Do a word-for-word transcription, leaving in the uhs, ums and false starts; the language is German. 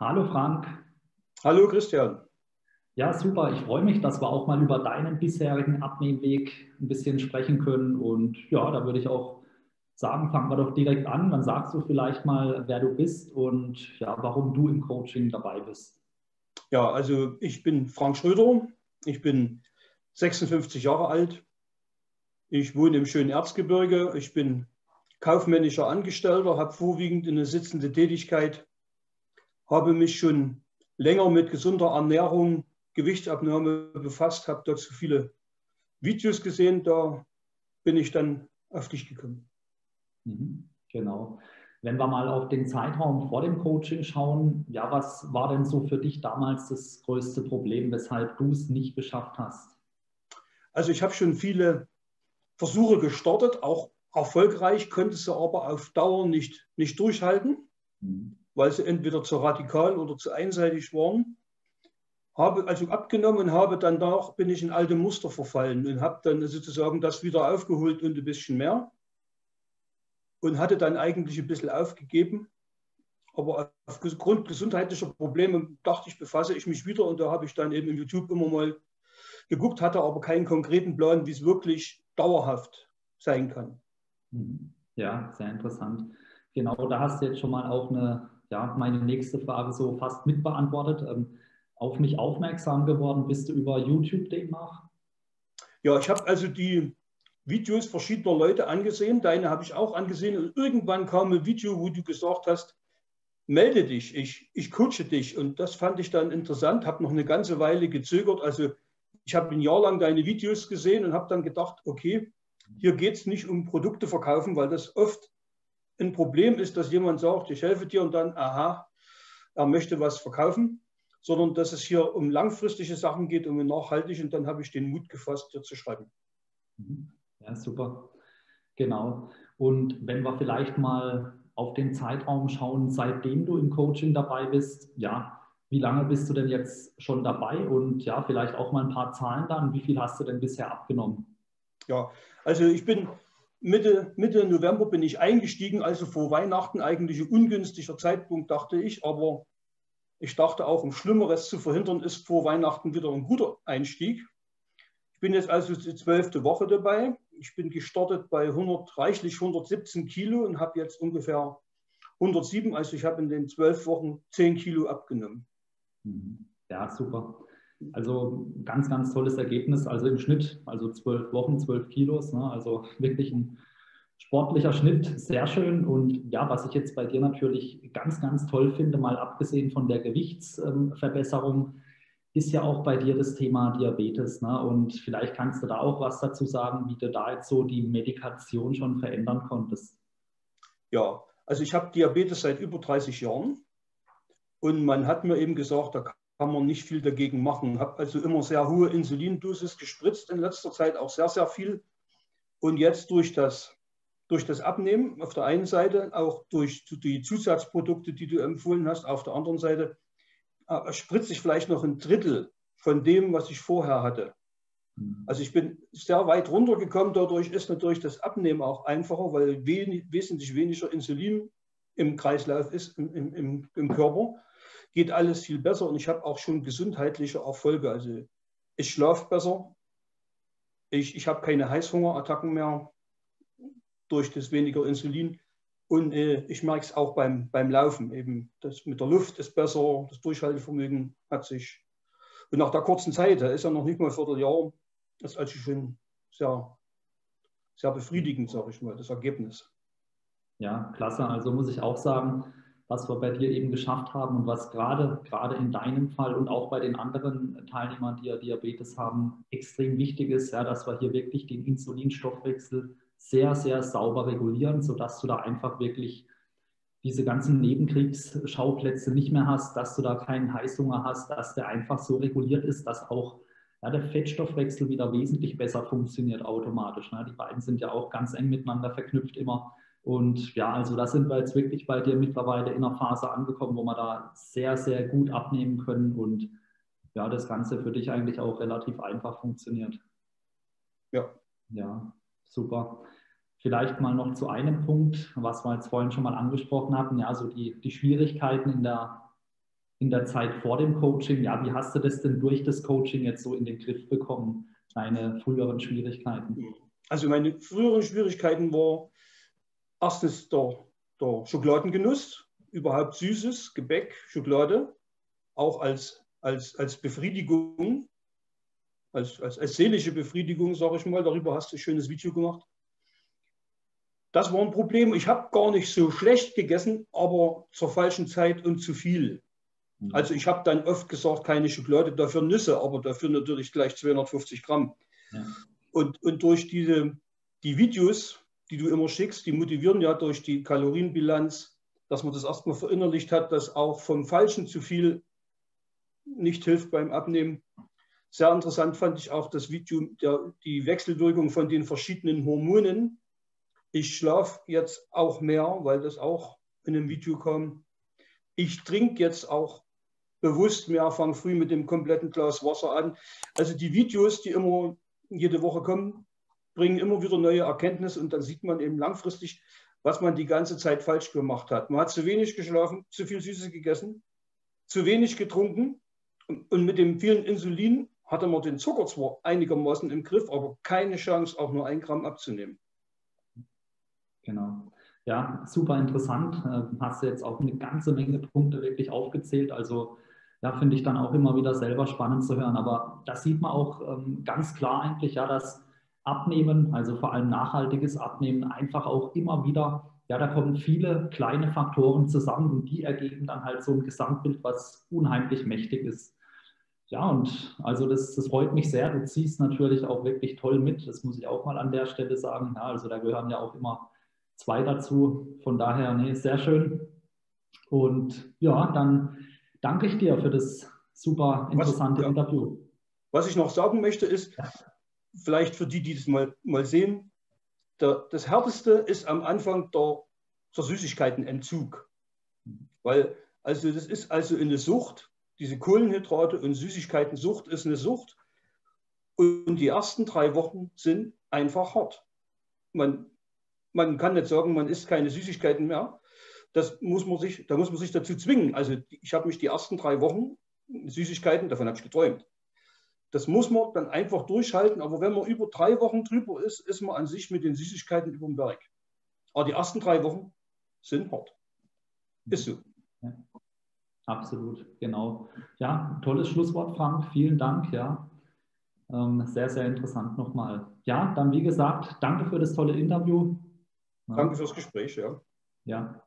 Hallo Frank. Hallo Christian. Ja, super. Ich freue mich, dass wir auch mal über deinen bisherigen Abnehmweg ein bisschen sprechen können. Und ja, da würde ich auch sagen, fangen wir doch direkt an. Dann sagst du vielleicht mal, wer du bist und ja, warum du im Coaching dabei bist. Ja, also ich bin Frank Schröder. Ich bin sechsundfünfzig Jahre alt. Ich wohne im schönen Erzgebirge. Ich bin kaufmännischer Angestellter, habe vorwiegend eine sitzende Tätigkeit, habe mich schon länger mit gesunder Ernährung, Gewichtsabnahme befasst, habe dazu viele Videos gesehen. Da bin ich dann auf dich gekommen. Mhm, genau. Wenn wir mal auf den Zeitraum vor dem Coaching schauen, ja, was war denn so für dich damals das größte Problem, weshalb du es nicht geschafft hast? Also ich habe schon viele Versuche gestartet, auch erfolgreich, konnte sie aber auf Dauer nicht, nicht durchhalten, Mhm. weil sie entweder zu radikal oder zu einseitig waren. Habe also abgenommen und habe dann danach bin ich in alte Muster verfallen und habe dann sozusagen das wieder aufgeholt und ein bisschen mehr und hatte dann eigentlich ein bisschen aufgegeben. Aber aufgrund gesundheitlicher Probleme dachte ich, befasse ich mich wieder und da habe ich dann eben in YouTube immer mal geguckt, hatte aber keinen konkreten Plan, wie es wirklich dauerhaft sein kann. Mhm. Ja, sehr interessant. Genau, da hast du jetzt schon mal auch eine, ja, meine nächste Frage so fast mitbeantwortet. Ähm, auf mich aufmerksam geworden bist du über YouTube demnach? Ja, ich habe also die Videos verschiedener Leute angesehen. Deine habe ich auch angesehen. Und irgendwann kam ein Video, wo du gesagt hast, melde dich, ich, ich coache dich. Und das fand ich dann interessant, habe noch eine ganze Weile gezögert. Also ich habe ein Jahr lang deine Videos gesehen und habe dann gedacht, okay, hier geht es nicht um Produkte verkaufen, weil das oft ein Problem ist, dass jemand sagt, ich helfe dir und dann, aha, er möchte was verkaufen, sondern dass es hier um langfristige Sachen geht, um nachhaltig. Und dann habe ich den Mut gefasst, dir zu schreiben. Mhm. Ja, super. Genau. Und wenn wir vielleicht mal auf den Zeitraum schauen, seitdem du im Coaching dabei bist, ja, wie lange bist du denn jetzt schon dabei? Und ja, vielleicht auch mal ein paar Zahlen dann. Wie viel hast du denn bisher abgenommen? Ja, also ich bin Mitte, Mitte November bin ich eingestiegen, also vor Weihnachten eigentlich ein ungünstiger Zeitpunkt, dachte ich. Aber ich dachte auch, um Schlimmeres zu verhindern, ist vor Weihnachten wieder ein guter Einstieg. Ich bin jetzt also die zwölfte Woche dabei. Ich bin gestartet bei hundert, reichlich hundertsiebzehn Kilo und habe jetzt ungefähr hundertsieben. Also ich habe in den zwölf Wochen zehn Kilo abgenommen. Mhm. Ja, super. Also ganz, ganz tolles Ergebnis. Also im Schnitt, also zwölf Wochen, zwölf Kilos. Ne? Also wirklich ein sportlicher Schnitt, sehr schön. Und ja, was ich jetzt bei dir natürlich ganz, ganz toll finde, mal abgesehen von der Gewichtsverbesserung, ist ja auch bei dir das Thema Diabetes. Ne? Und vielleicht kannst du da auch was dazu sagen, wie du da jetzt so die Medikation schon verändern konntest. Ja, also ich habe Diabetes seit über dreißig Jahren. Und man hat mir eben gesagt, da kann man nicht viel dagegen machen. Ich habe also immer sehr hohe Insulindosis gespritzt in letzter Zeit, auch sehr, sehr viel. Und jetzt durch das, durch das Abnehmen auf der einen Seite, auch durch die Zusatzprodukte, die du empfohlen hast, auf der anderen Seite, äh, spritze ich vielleicht noch ein Drittel von dem, was ich vorher hatte. Also ich bin sehr weit runtergekommen. Dadurch ist natürlich das Abnehmen auch einfacher, weil wenig, wesentlich weniger Insulin im Kreislauf ist, im, im, im Körper. Geht alles viel besser und ich habe auch schon gesundheitliche Erfolge. Also ich schlafe besser, ich, ich habe keine Heißhungerattacken mehr durch das weniger Insulin und äh, ich merke es auch beim, beim Laufen. Eben das mit der Luft ist besser, das Durchhaltevermögen hat sich. Und nach der kurzen Zeit, da ist ja noch nicht mal ein Vierteljahr, ist also schon sehr, sehr befriedigend, sage ich mal, das Ergebnis. Ja, klasse. Also muss ich auch sagen, was wir bei dir eben geschafft haben und was gerade, gerade in deinem Fall und auch bei den anderen Teilnehmern, die ja Diabetes haben, extrem wichtig ist, ja, dass wir hier wirklich den Insulinstoffwechsel sehr, sehr sauber regulieren, sodass du da einfach wirklich diese ganzen Nebenkriegsschauplätze nicht mehr hast, dass du da keinen Heißhunger hast, dass der einfach so reguliert ist, dass auch ja, der Fettstoffwechsel wieder wesentlich besser funktioniert automatisch. Ne? Die beiden sind ja auch ganz eng miteinander verknüpft immer. Und ja, also da sind wir jetzt wirklich bei dir mittlerweile in einer Phase angekommen, wo wir da sehr, sehr gut abnehmen können und ja, das Ganze für dich eigentlich auch relativ einfach funktioniert. Ja. Ja, super. Vielleicht mal noch zu einem Punkt, was wir jetzt vorhin schon mal angesprochen hatten, ja, so die, die Schwierigkeiten in der, in der Zeit vor dem Coaching. Ja, wie hast du das denn durch das Coaching jetzt so in den Griff bekommen, deine früheren Schwierigkeiten? Also meine früheren Schwierigkeiten war erstens der, der Schokoladengenuss, überhaupt Süßes, Gebäck, Schokolade, auch als, als, als Befriedigung, als, als, als seelische Befriedigung, sage ich mal. Darüber hast du ein schönes Video gemacht. Das war ein Problem. Ich habe gar nicht so schlecht gegessen, aber zur falschen Zeit und zu viel. Also ich habe dann oft gesagt, keine Schokolade, dafür Nüsse, aber dafür natürlich gleich zweihundertfünfzig Gramm. Ja. Und, und durch diese, die Videos, die du immer schickst, die motivieren ja durch die Kalorienbilanz, dass man das erstmal verinnerlicht hat, dass auch vom Falschen zu viel nicht hilft beim Abnehmen. Sehr interessant fand ich auch das Video, der, die Wechselwirkung von den verschiedenen Hormonen. Ich schlafe jetzt auch mehr, weil das auch in einem Video kam. Ich trinke jetzt auch bewusst mehr, fange früh mit dem kompletten Glas Wasser an. Also die Videos, die immer jede Woche kommen, bringen immer wieder neue Erkenntnisse und dann sieht man eben langfristig, was man die ganze Zeit falsch gemacht hat. Man hat zu wenig geschlafen, zu viel Süßes gegessen, zu wenig getrunken und, und mit dem vielen Insulin hatte man den Zucker zwar einigermaßen im Griff, aber keine Chance, auch nur ein Gramm abzunehmen. Genau. Ja, super interessant. Hast du jetzt auch eine ganze Menge Punkte wirklich aufgezählt. Also ja, finde ich dann auch immer wieder selber spannend zu hören. Aber da sieht man auch ähm, ganz klar eigentlich, ja, dass Abnehmen, also vor allem nachhaltiges Abnehmen, einfach auch immer wieder, ja, da kommen viele kleine Faktoren zusammen und die ergeben dann halt so ein Gesamtbild, was unheimlich mächtig ist. Ja, und also das, das freut mich sehr. Du ziehst natürlich auch wirklich toll mit. Das muss ich auch mal an der Stelle sagen. Ja, also da gehören ja auch immer zwei dazu. Von daher, nee, sehr schön. Und ja, dann danke ich dir für das super interessante was, ja, Interview. Was ich noch sagen möchte ist, ja, vielleicht für die, die das mal, mal sehen, der, das Härteste ist am Anfang der, der Süßigkeitenentzug. Weil, also das ist also eine Sucht, diese Kohlenhydrate und Süßigkeitensucht ist eine Sucht. Und die ersten drei Wochen sind einfach hart. Man, man kann nicht sagen, man isst keine Süßigkeiten mehr. Das muss man sich, da muss man sich dazu zwingen. Also ich habe mich die ersten drei Wochen Süßigkeiten, davon habe ich geträumt. Das muss man dann einfach durchhalten. Aber wenn man über drei Wochen drüber ist, ist man an sich mit den Süßigkeiten über den Berg. Aber die ersten drei Wochen sind hart. Ist so. Ja, absolut, genau. Ja, tolles Schlusswort, Frank. Vielen Dank. Ja, ähm, sehr, sehr interessant nochmal. Ja, dann wie gesagt, danke für das tolle Interview. Ja. Danke fürs Gespräch. Ja. Ja.